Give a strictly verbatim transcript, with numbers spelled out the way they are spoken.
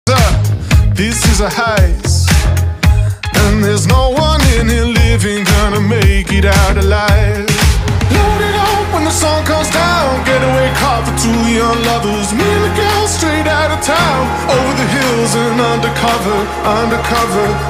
This is a heist, and there's no one in here living gonna make it out alive. Load it up when the sun comes down. Getaway car for two young lovers. Me and the girl straight out of town, over the hills and undercover, undercover.